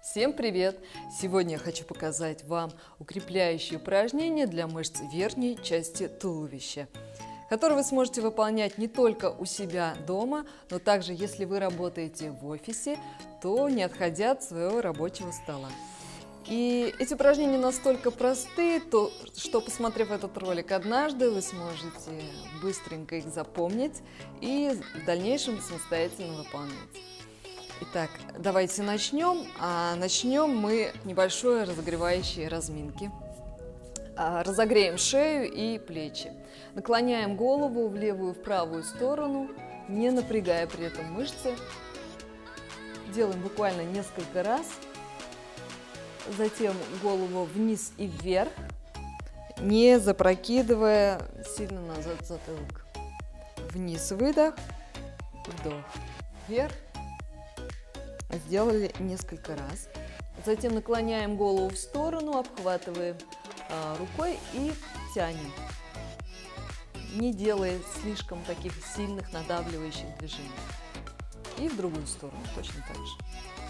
Всем привет! Сегодня я хочу показать вам укрепляющие упражнения для мышц верхней части туловища, которые вы сможете выполнять не только у себя дома, но также, если вы работаете в офисе, то не отходя от своего рабочего стола. И эти упражнения настолько простые, что, посмотрев этот ролик однажды, вы сможете быстренько их запомнить и в дальнейшем самостоятельно выполнять. Итак, давайте начнем. Начнем мы небольшой разогревающей разминки. Разогреем шею и плечи. Наклоняем голову в левую и в правую сторону, не напрягая при этом мышцы. Делаем буквально несколько раз. Затем голову вниз и вверх, не запрокидывая сильно назад затылок. Вниз выдох, вдох, вверх. Сделали несколько раз. Затем наклоняем голову в сторону, обхватываем рукой и тянем, не делая слишком таких сильных надавливающих движений. И в другую сторону точно так же.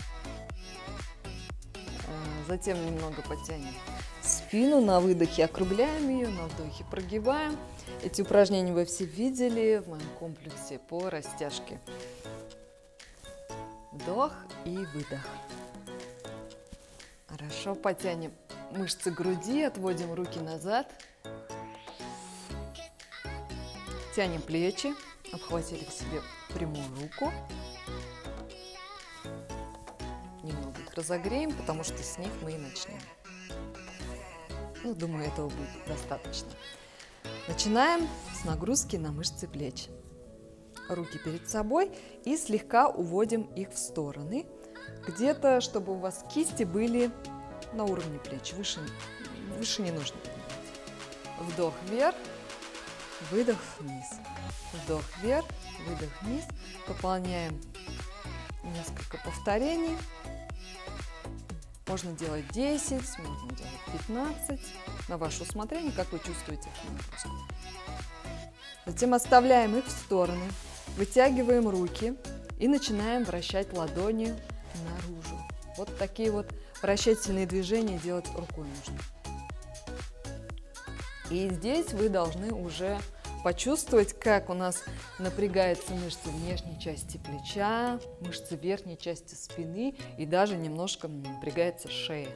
Затем немного подтянем спину, на выдохе округляем ее, на вдохе прогибаем. Эти упражнения вы все видели в моем комплексе по растяжке. Вдох и выдох. Хорошо, потянем мышцы груди, отводим руки назад. Тянем плечи, обхватили к себе прямую руку. Немного их разогреем, потому что с них мы и начнем. Думаю, этого будет достаточно. Начинаем с нагрузки на мышцы плеч. Руки перед собой и слегка уводим их в стороны, где-то, чтобы у вас кисти были на уровне плеч, выше не нужно поднимать. Вдох вверх, выдох вниз. Вдох вверх, выдох вниз. Выполняем несколько повторений. Можно делать 10, можно делать 15, на ваше усмотрение, как вы чувствуете нагрузку. Затем оставляем их в стороны, вытягиваем руки и начинаем вращать ладонью наружу. Вот такие вот вращательные движения делать рукой нужно. И здесь вы должны уже почувствовать, как у нас напрягаются мышцы внешней части плеча, мышцы верхней части спины и даже немножко напрягается шея.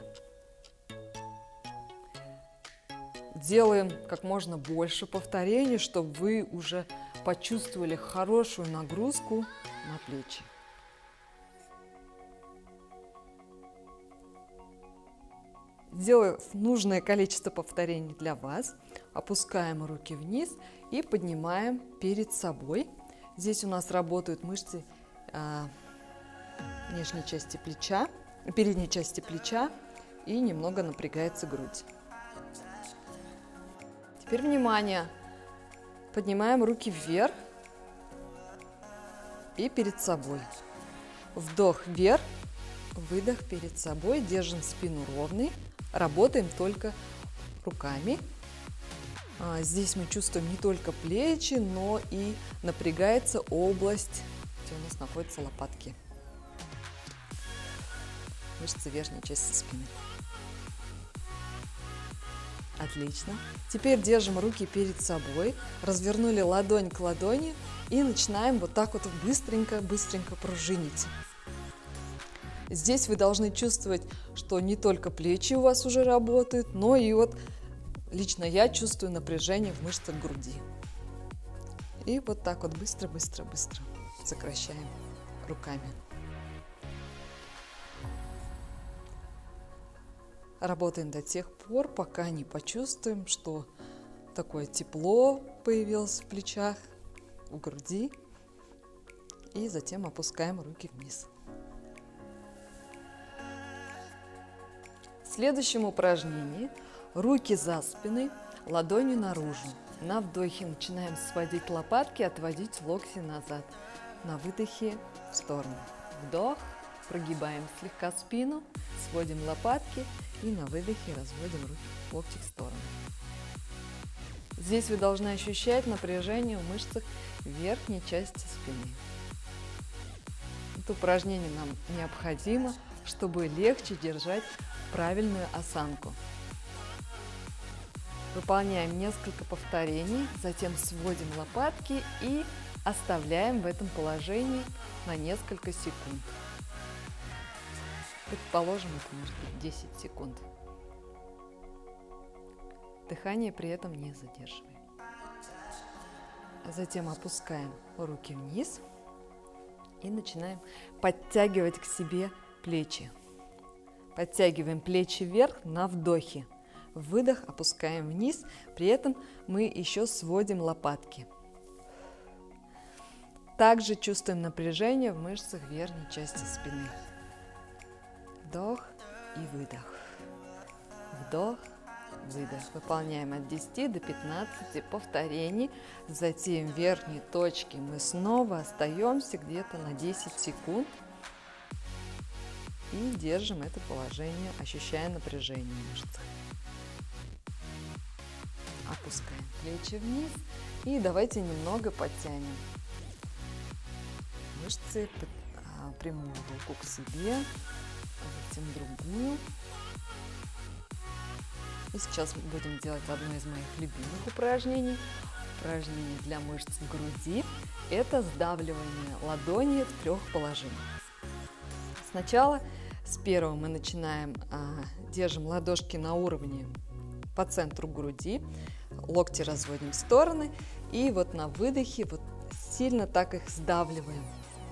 Делаем как можно больше повторений, чтобы вы уже почувствовали хорошую нагрузку на плечи. Делаю нужное количество повторений для вас. Опускаем руки вниз и поднимаем перед собой. Здесь у нас работают мышцы нижней части плеча, передней части плеча и немного напрягается грудь. Теперь внимание! Поднимаем руки вверх и перед собой. Вдох вверх, выдох перед собой, держим спину ровной, работаем только руками. Здесь мы чувствуем не только плечи, но и напрягается область, где у нас находятся лопатки, мышцы верхней части спины. Отлично. Теперь держим руки перед собой, развернули ладонь к ладони и начинаем вот так вот быстренько пружинить. Здесь вы должны чувствовать, что не только плечи у вас уже работают, но и вот лично я чувствую напряжение в мышцах груди. И вот так вот быстро сокращаем руками. Работаем до тех пор, пока не почувствуем, что такое тепло появилось в плечах, в груди. И затем опускаем руки вниз. В следующем упражнении руки за спиной, ладонью наружу. На вдохе начинаем сводить лопатки, отводить локти назад. На выдохе в сторону. Вдох, прогибаем слегка спину, сводим лопатки. И на выдохе разводим локти в сторону. Здесь вы должны ощущать напряжение в мышцах верхней части спины. Это упражнение нам необходимо чтобы легче держать правильную осанку. Выполняем несколько повторений, затем сводим лопатки и оставляем в этом положении на несколько секунд. Предположим, это может быть 10 секунд. Дыхание при этом не задерживаем. Затем опускаем руки вниз и начинаем подтягивать к себе плечи. Подтягиваем плечи вверх на вдохе. Выдох, опускаем вниз, при этом мы еще сводим лопатки. Также чувствуем напряжение в мышцах верхней части спины. Вдох и выдох. Вдох, выдох. Выполняем от 10 до 15 повторений. Затем в верхней точке мы снова остаемся где-то на 10 секунд. И держим это положение, ощущая напряжение в мышцах. Опускаем плечи вниз и давайте немного подтянем мышцы, прямую руку к себе, затем другую. И сейчас будем делать одно из моих любимых упражнений. Упражнение для мышц груди. Это сдавливание ладони в 3 положениях. Сначала с первого мы начинаем, держим ладошки на уровне по центру груди, локти разводим в стороны и вот на выдохе вот сильно так их сдавливаем.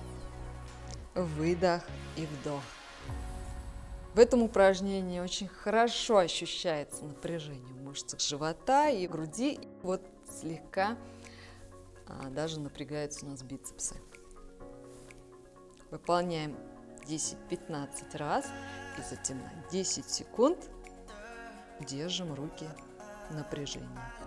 Выдох и вдох. В этом упражнении очень хорошо ощущается напряжение в мышцах живота и груди. Вот слегка даже напрягаются у нас бицепсы. Выполняем 10-15 раз и затем на 10 секунд держим руки в напряжении.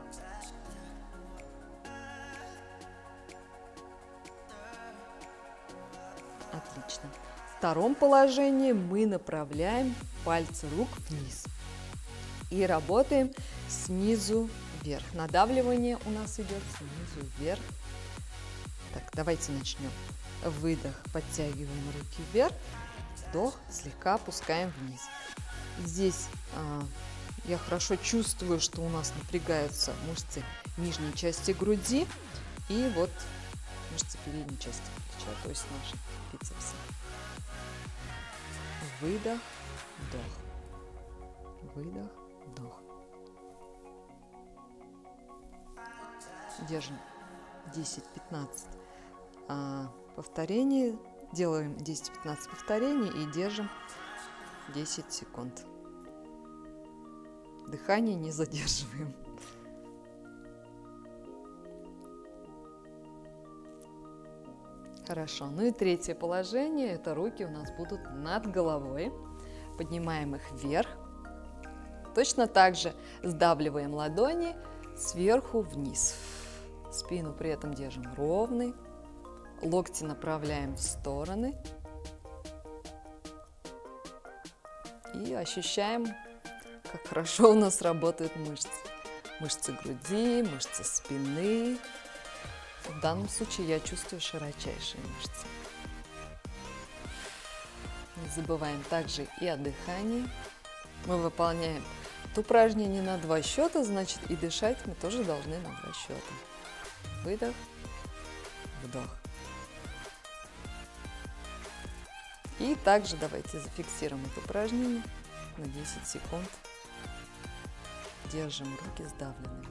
Отлично. В втором положении мы направляем пальцы рук вниз и работаем снизу вверх. Надавливание у нас идет снизу вверх. Так, давайте начнем. Выдох, подтягиваем руки вверх, вдох, слегка опускаем вниз. Здесь я хорошо чувствую, что у нас напрягаются мышцы нижней части груди и вот мышцы передней части плеча, то есть наши бицепсы. Выдох, вдох, выдох, вдох. Держим 10-15 повторений, делаем 10-15 повторений и держим 10 секунд. Дыхание не задерживаем. Хорошо. Ну и третье положение, это руки у нас будут над головой. Поднимаем их вверх. Точно так же сдавливаем ладони сверху вниз. Спину при этом держим ровной. Локти направляем в стороны. И ощущаем, как хорошо у нас работают мышцы. Мышцы груди, мышцы спины. В данном случае я чувствую широчайшие мышцы. Не забываем также и о дыхании. Мы выполняем это упражнение на 2 счета, значит и дышать мы тоже должны на 2 счета. Выдох, вдох. И также давайте зафиксируем это упражнение на 10 секунд. Держим руки сдавленными.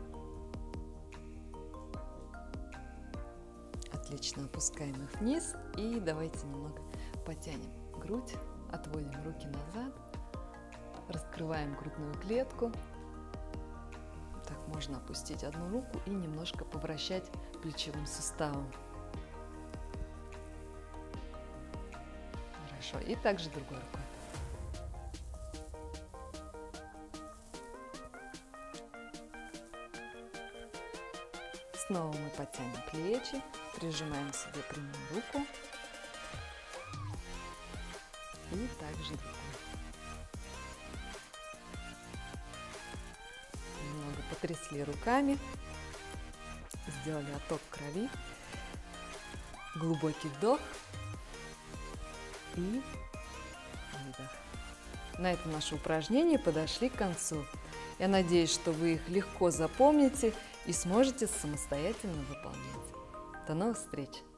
Отлично, опускаем их вниз и давайте немного потянем грудь, отводим руки назад, раскрываем грудную клетку. Так, можно опустить одну руку и немножко повращать плечевым суставом. Хорошо, и также другой рукой. Снова мы подтянем плечи, прижимаем к себе прямую руку и также другую. Немного потрясли руками, сделали отток крови, глубокий вдох и видах. На этом наши упражнения подошли к концу. Я надеюсь, что вы их легко запомните и сможете самостоятельно выполнять. До новых встреч!